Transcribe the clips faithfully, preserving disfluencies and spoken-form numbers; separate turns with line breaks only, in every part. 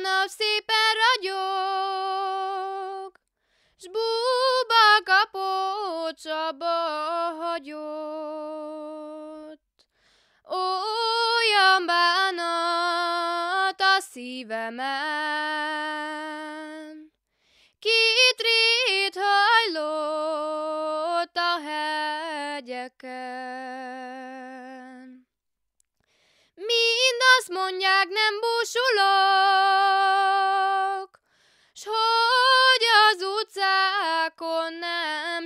nap szépen ragyog, s búba kapocsaba hagyott. Olyan bánat a szívemen, két rét hajlott a hegyeken. Mind azt mondják, nem búsulok, s hogy az utcákon nem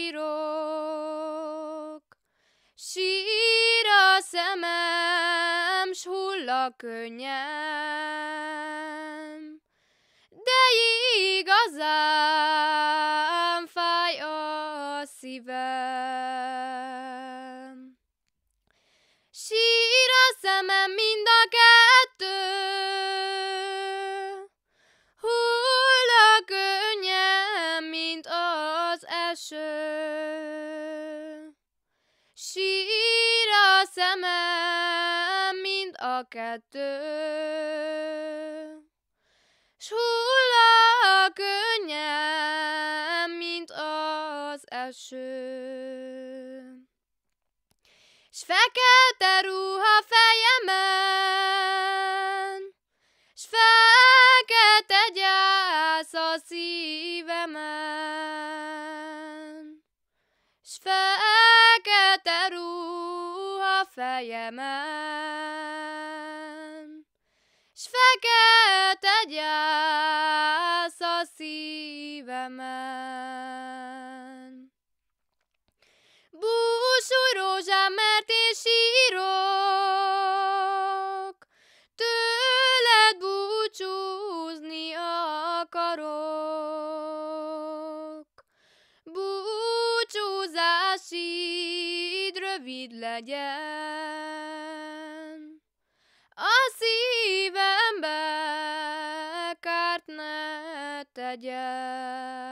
sírok. Sír a szemem, s hull a könnyem, de igazán fáj a szívem. Sír a szemem mind a kettő, hull a könnyem, mint az eső. Sír a szemem mind a kettő, s hull a könnyem, mint az eső. S fekete ruha fejemen, s fekete gyász a szívemen, s fekete ruha fejemen, s fekete gyász a szívemen. Búsulj rózsám, mert én sírok, tőled búcsúzni akarok. Búcsúzásid rövid legyen, a szívembe kárt ne tegyen.